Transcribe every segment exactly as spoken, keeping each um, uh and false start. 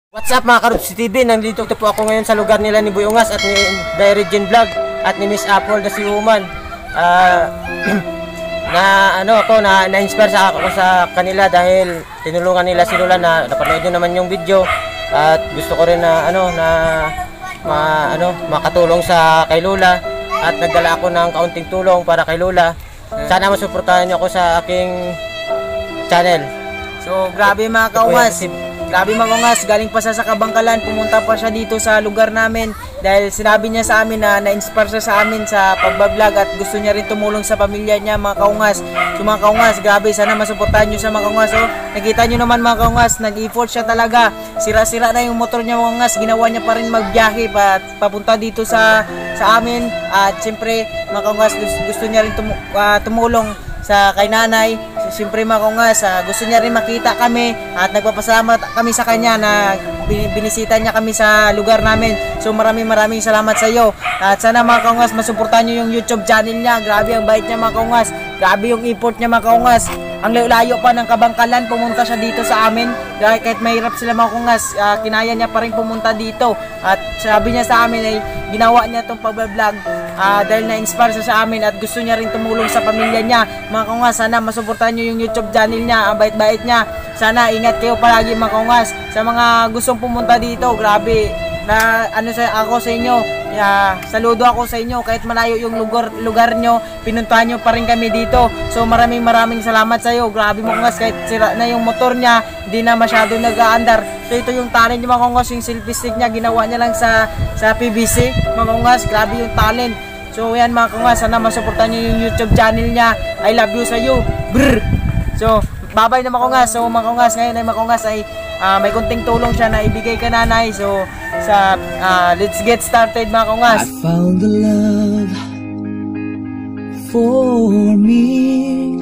What's up mga Karods T V? Nandito po ako ngayon sa lugar nila ni Buyungas at ni Diregen Vlog at ni Miss Apple na si Woman. Uh, na ano ako na na-inspire sa ako sa kanila dahil tinulungan nila si Lola na napanood nyo naman yung video at gusto ko rin na ano na ma, ano makatulong sa kay Lola at nagdala ako ng kaunting tulong para kay Lola. Sana masuportahan niyo ako sa aking channel. So grabe mga kaungas. Grabe mga kaungas, galing pa siya sa Kabangkalan, pumunta pa siya dito sa lugar namin dahil sinabi niya sa amin na na-inspire siya sa amin sa pagbablog at gusto niya rin tumulong sa pamilya niya mga kaungas. So mga kaungas, grabe, sana masuportahan niyo sa mga kaungas. So, nakita niyo naman mga kaungas, nag-effort siya talaga. Sira-sira na yung motor niya mga kaungas, ginawa niya pa rin magbiyahe pa, papunta dito sa sa amin at siyempre mga kaungas, gusto, gusto niya rin tum uh, tumulong sa kay nanay. Siyempre mga kaungas, uh, gusto niya rin makita kami at nagpapasalamat kami sa kanya na binisita niya kami sa lugar namin. So maraming maraming salamat sa iyo at sana mga kaungas masuportahan niyo yung YouTube channel niya. Grabe ang bait niya mga kaungas, grabe yung effort niya mga kaungas. Ang layo pa ng Kabangkalan, pumunta siya dito sa amin kahit mahirap sila mga kaungas, uh, kinaya niya pa rin pumunta dito at sabi niya sa amin ay ginawa niya itong pag-vlog uh, dahil na-inspire siya sa amin at gusto niya rin tumulong sa pamilya niya. Mga kaungas, sana masuportahan niyo yung YouTube channel niya, ang bait-bait niya. Sana ingat kayo palagi mga kaungas. Sa mga gustong pumunta dito, grabe na ano sa ako sa inyo, yeah, saludo ako sa inyo kahit malayo yung lugar lugar nyo, pinuntahan nyo pa rin kami dito. So maraming maraming salamat sa iyo. Grabe mga kaungas, kahit sira na yung motor niya, hindi na masyado nag-aandar. So ito yung talent niya mga kaungas, yung selfie stick niya ginawa niya lang sa sa P V C mga kaungas. Grabe yung talent. So yan mga kaungas, sana masuportahan niyo yung YouTube channel niya. I love you sa iyo. Brr. So bye-bye na mga kaungas. So mga kaungas, ngayon ay mga kaungas ay uh, may kunting tulong siya na ibigay ka nanay. So sa uh, let's get started mga kaungas. I found the love for me,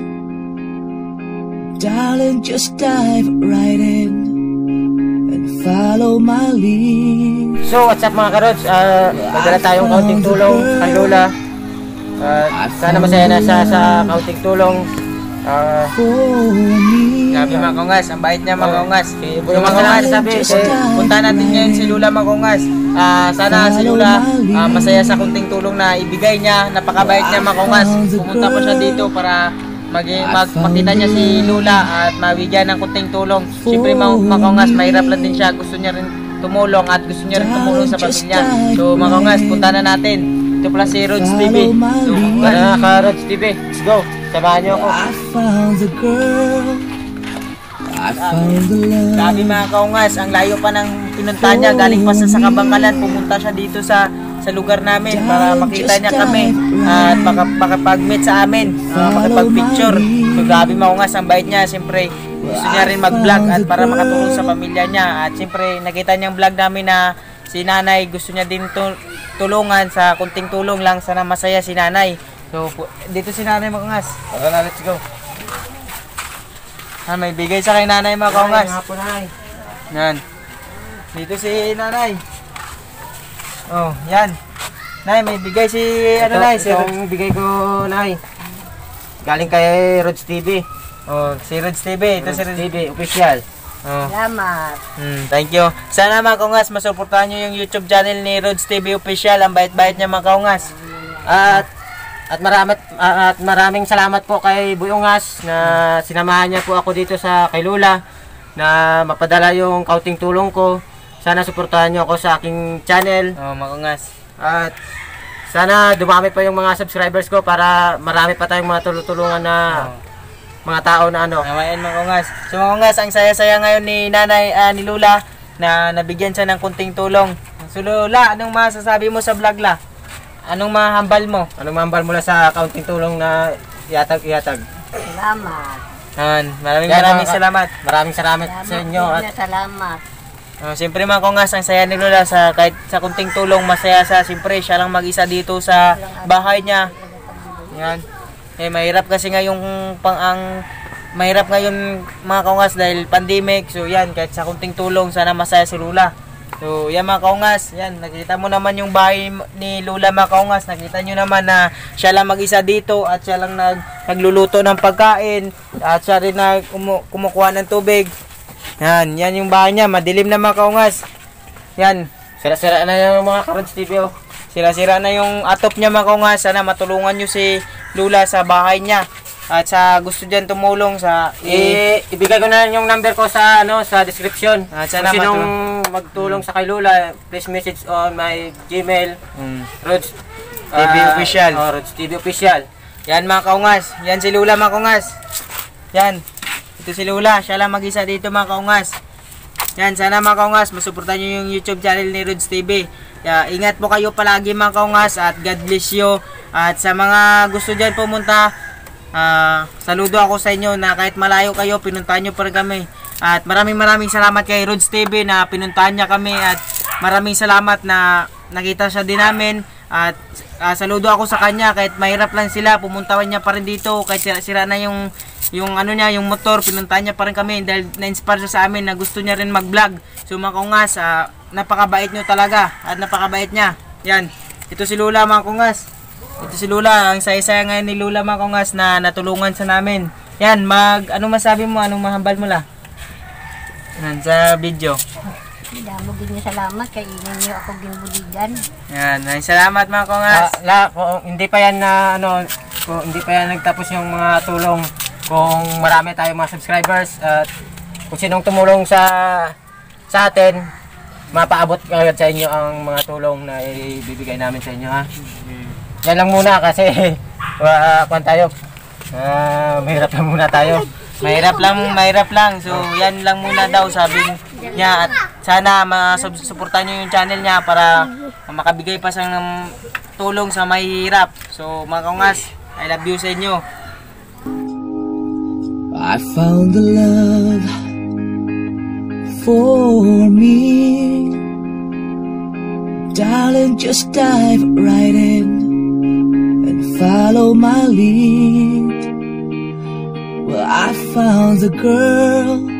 darling, just dive right in and follow my lead. So what's up mga Karods, uh, magdala tayong kaunting tulong kay Lola. uh, Sana masaya na siya sa kaunting tulong. Uh, Grabe mga kaungas, ang bait niya mga kaungas. Okay, So mga kaungas, sabi, punta natin ngayon si Lola mga kaungas. uh, Sana si Lola uh, masaya sa kunting tulong na ibigay niya. Napakabait niya mga kaungas. Pumunta pa siya dito para mag magpakita niya si Lola at mabigyan ng kunting tulong. Siyempre mga kaungas, mahirap lang din siya. Gusto niya rin tumulong at gusto niya rin tumulong sa pamilya. So mga kaungas, punta na natin. Ito pala si Rods T V. So Ano ka Rods T V, let's go. Samahan niyo ako. I found the girl, I found the love. Grabe mga kaungas, ang layo pa ng pinunta niya. Galing pa sa Kabangkalan, pumunta siya dito sa sa lugar namin para makita niya kami at maka, makapag-meet sa amin, uh, makapag-picture. So grabe mga kaungas, ang bait niya. Siyempre gusto niya rin mag-vlog at para makatulong sa pamilya niya. At siyempre nakita niyang vlog namin na si nanay gusto niya din tulungan. Sa kunting tulong lang, sana masaya si nanay. So dito si nanay mga kaungas. Tara na, let's go. Ah, may bigay sa kay nanay mga kaungas. Nga po, nanay. Yan. Dito si nanay. Oh, yan. Nay, may bigay si ano nay, si Itong bigay ko, nay, galing kay Rods T V. Oh, si Rods T V. Ito si Rods Rods T V official. Oh. Salamat. Hmm, thank you. Sana mga kaungas, masuportahan niyo yung YouTube channel ni Rods T V official. Ang bait-bait niya mga kaungas. At at maraming at maraming salamat po kay Buyungas na sinamahan niya po ako dito sa kay Lola na mapadala yung kaunting tulong ko. Sana suportahan niyo ako sa aking channel. Oh, mga kaungas. At sana dumami pa yung mga subscribers ko para marami pa tayong mga tulutulungan na Oh. mga tao na ano. Nawain mga kaungas. So mga kaungas, ang saya-saya ngayon ni nanay, uh, ni Lola na nabigyan siya ng kunting tulong. So Lola, anong masasabi mo sa vlog la? Anong mahambal mo? Anong mambal mula sa kaunting tulong na iatag-iatag? Salamat. Yan, maraming Yan, maraming mga- salamat. Maraming salamat sa inyo at Salamat. Salamat. Uh, siyempre mga kaungas, ang saya ni Lola sa kahit sa kunting tulong, masaya sa siyempre siya lang mag-isa dito sa bahay niya. Yan. Eh mahirap kasi ngayong pang ang mahirap ngayon mga kaungas dahil pandemic. So yan, kahit sa kunting tulong sana masaya si Lola. So yan mga kaungas, yan nakita mo naman yung bahay ni Lola mga kaungas. Nakita nyo naman na siya lang mag-isa dito at siya lang nag, nagluluto ng pagkain at siya rin na kumu kumukuha ng tubig. Yan, yan yung bahay niya. Madilim na mga kaungas. Yan. Sira-sira na yung mga Karods T V oh. Sira-sira na yung atop niya mga kaungas. Sana matulungan nyo si Lula sa bahay niya. At sa gusto dyan tumulong sa... I, ibigay ko na lang yung number ko sa ano sa description. At sana Kung sinong matulong. magtulong sa kay Lula, please message on my Gmail. Mm. Rods T V Official. Oh, Rods T V Official. Yan mga kaungas. Yan si Lula mga kaungas. Yan. Ito si Lula. Siya lang mag-isa dito mga kaungas. Yan. Sana mga kaungas, masuportan nyo yung YouTube channel ni Rods T V. Ya, ingat po kayo palagi mga kaungas at God bless you. At sa mga gusto dyan pumunta, uh, saludo ako sa inyo na kahit malayo kayo, pinuntahan nyo pa rin kami. At maraming maraming salamat kay Rods T V na pinuntahan niya kami. At maraming salamat na nakita siya din namin. At uh, saludo ako sa kanya kahit mahirap lang sila, pumuntawan niya pa rin dito. Kahit sira-sira na yung yung ano niya, yung motor, pinuntahan niya pa rin kami dahil na-inspire siya sa amin na gusto niya rin mag-vlog. So mga kaungas, uh, napakabait nyo talaga at napakabait niya. Yan, ito si Lula mga kaungas. Ito si Lula, ang saya-saya ngayon ni Lula mga kaungas na natulungan sa namin. Yan, mag, ano masabi mo, anong mahambal mo la? Yan, sa video. Damo gid nga salamat kay inyo ako ginbuligan. Yan, ay salamat mga kaungas. Ah, la, kung hindi pa yan na ano, kung hindi pa yan nagtapos yung mga tulong, kung marami tayong mga subscribers at kung sinong tumulong sa sa atin, mapaabot agad sa inyo ang mga tulong na ibibigay namin sa inyo ha. Yan lang muna kasi uh, kung tayo uh, mahirap lang muna tayo. Mahirap lang, mahirap lang. So, yan lang muna daw sabi niya. At sana masuportahan nyo yung channel niya para makabigay pa siya ng tulong sa mahihirap. So, mga kaungas, I love you sa inyo. I found the love for me. Darling, just dive right in and follow my lead. Well, I found the girl